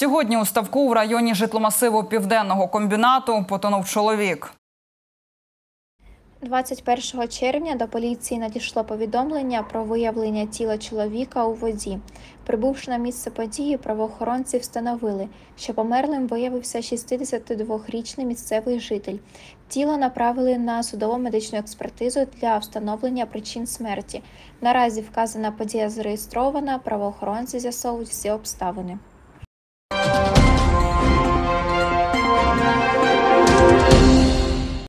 Сьогодні у ставку в районі житломасиву Південного комбінату потонув чоловік. 21 червня до поліції надійшло повідомлення про виявлення тіла чоловіка у воді. Прибувши на місце події, правоохоронці встановили, що померлим виявився 62-річний місцевий житель. Тіло направили на судово-медичну експертизу для встановлення причин смерті. Наразі вказана подія зареєстрована, правоохоронці з'ясовують всі обставини.